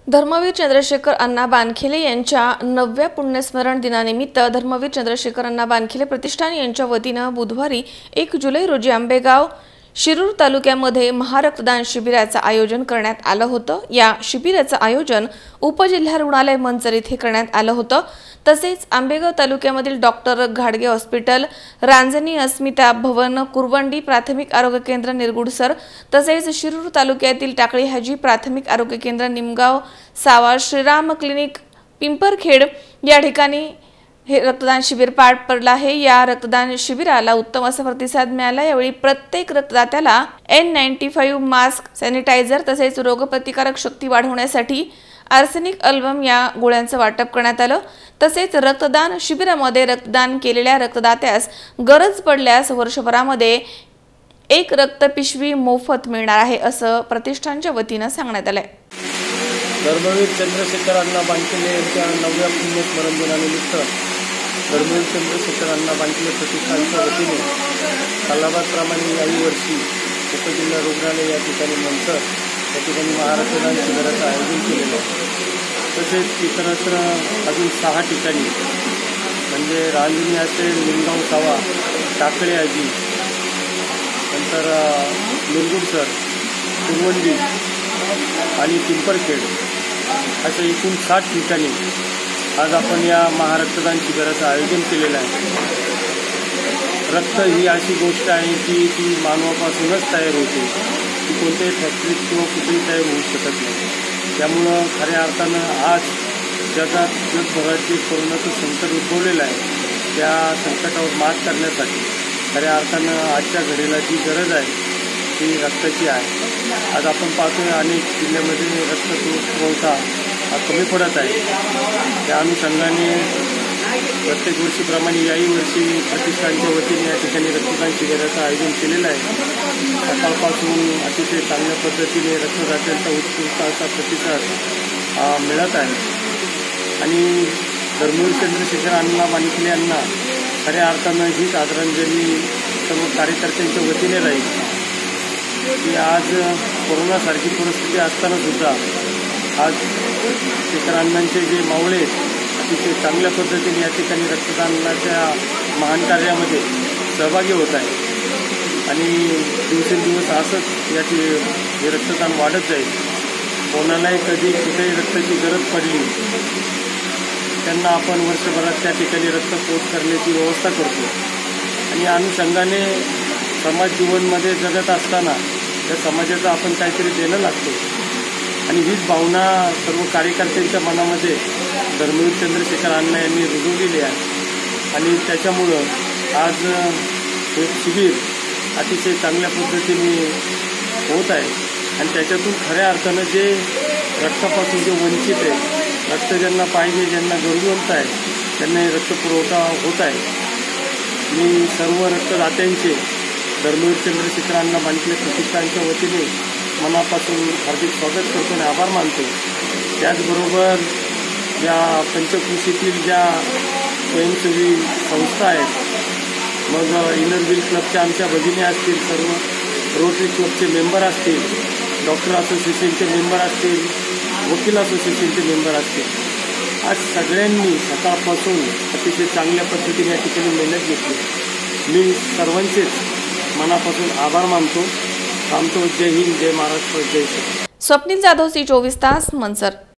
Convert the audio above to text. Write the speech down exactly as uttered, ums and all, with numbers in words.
धर्मवीर चंद्रशेखर अण्णा बानखेले यांच्या नवव्या पुण्यस्मरण दिनानिमित्त धर्मवीर चंद्रशेखर अण्णा बानखेले प्रतिष्ठान यांच्या वतीने बुधवारी एक जुलै रोजी आंबेगाव शिरूर तालुक्यामध्ये महारक्तदान शिबिराचे आयोजन करण्यात आलं होतं। या शिबिराचे आयोजन उपजिल्हा रुग्णालय मंचर येथे करण्यात आलं होतं। तसेच आंबेगाव तालुक्यामधील डॉक्टर घाडगे हॉस्पिटल, रांजणी अस्मिता भवन, कुरवंडी प्राथमिक आरोग्य केंद्र निरगुडसर, तसेच शिरूर तालुक्यातील टाकळी हाजी प्राथमिक आरोग्य केंद्र, निमगाव सावा, श्रीराम क्लिनिक पिंपरखेड या ठिकाणी हे रक्तदान शिबिर पार पडला आहे। या रक्तदान शिबिराला उत्तम असा प्रतिसाद मिळाला। यावेळी प्रत्येक रक्तदात्याला N ninety five mask, sanitiser तसेच रोगप्रतिकारक शक्ती वाढवण्यासाठी आर्सेनिक अल्बम या गोळ्यांचं वाटप करण्यात आलं। तसेच रक्तदान शिबिरामध्ये रक्तदान केलेल्या रक्तदात्यास गरज पडल्यास वर्षभरामध्ये एक रक्त पिशवी मोफत मिळणार आहे असं प्रतिष्ठानच्या वतीने सांगण्यात आलंय। धर्मवीर चंद्रशेखर अण्णा बानखेले यांच्या नवव्या पुण्यस्मरण दिनानिमित्त धर्मवीर चंद्रशेखर अण्णा बानखेले प्रतिष्ठानच्या वतीने कालाबादप्रमाणे याही वर्षी उपजिल्हा रुग्णालय या ठिकाणी मंचर या ठिकाणी महारक्तदान शिबिराचं आयोजन केलेलं आहे। तसेच इतरत्र अजून सहा ठिकाणी म्हणजे रांजणी असेल, निमगाव सावा, टाकळे हाजी, नंतर निरगुडसर, कुरवंडी आणि पिंपरखेड अशा एकूण साठ ठिकाणी आज आपण या महारक्तदान शिबिराचं आयोजन केलेलं आहे। रक्त ही अशी गोष्ट आहे की ती मानवापासूनच तयार होते, ती कोणत्याही फॅक्टरीत किंवा कुठेही तयार होऊ शकत नाही। त्यामुळं खऱ्या अर्थानं आज जगात जगभरात जे कोरोनाचं संकट उद्भवलेलं आहे त्या संकटावर मात करण्यासाठी खऱ्या अर्थानं आजच्या घडीला जी गरज आहे ती रक्ताची आहे। आज आपण पाहतोय अनेक जिल्ह्यामध्ये रक्त पुरवठा हा कमी पडत आहे। त्या अनुषंगाने प्रत्येक वर्षीप्रमाणे याही वर्षी प्रतिष्ठानच्या वतीने या ठिकाणी रक्तदान शिबिराचं आयोजन केलेलं आहे। सकाळपासून अतिशय चांगल्या पद्धतीने रक्तदात्यांचा उत्स्फूर्त असा प्रतिसाद मिळत आहे आणि धर्मवीर चंद्रशेखर अण्णा बानखेले यांना खऱ्या अर्थानं हीच आदरांजली सर्व कार्यकर्त्यांच्या वतीने राहील की आज कोरोनासारखी परिस्थिती असताना सुद्धा आज शेखर अण्णांचे जे मावळे अतिशय चांगल्या पद्धतीने या ठिकाणी रक्तदानाच्या महान कार्यामध्ये सहभागी होत आहे आणि दिवसेंदिवस असंच याची हे रक्तदान वाढत जाईल। कोणालाही कधी कुठेही रक्ताची गरज पडली त्यांना आपण वर्षभरात त्या ठिकाणी रक्त पोच करण्याची व्यवस्था करतो आणि अनुषंगाने समाज जीवनमध्ये जगत असताना त्या समाजाचं आपण काहीतरी देणं लागतो आणि हीच भावना सर्व कार्यकर्त्यांच्या मनामध्ये धर्मवीर चंद्रशेखर अण्णा यांनी रुजवलेली आहे आणि त्याच्यामुळं आज एक शिबिर अतिशय चांगल्या पद्धतीने होत आहे आणि त्याच्यातून खऱ्या अर्थानं जे रक्तापासून जे वंचित आहे, रक्त ज्यांना पाहिजे, ज्यांना गरजवंत आहे त्यांना रक्तपुरवठा होत आहे। मी सर्व रक्तदात्यांचे धर्मवीर चंद्रशेखर अण्णा बानखेले प्रतिष्ठानच्या वतीने मनापासून हार्दिक स्वागत करतो आणि आभार मानतो। त्याचबरोबर या पंचकृषीतील ज्या स्वयंसेवी संस्था आहेत, मग इनर व्हील क्लबच्या आमच्या भगिनी असतील, सर्व रोटरी क्लबचे मेंबर असतील, डॉक्टर असोसिएशनचे मेंबर असतील, वकील असोसिएशनचे मेंबर असतील, आज सगळ्यांनी सकाळपासून अतिशय चांगल्या पद्धतीने या ठिकाणी मेहनत घेतली। मी सर्वांचेच मनापासून आभार मानतो। थांबतो। जय हिंद, जय महाराष्ट्र, जय श्री। स्वप्नील जाधव, सी चोवीस तास, मंचर।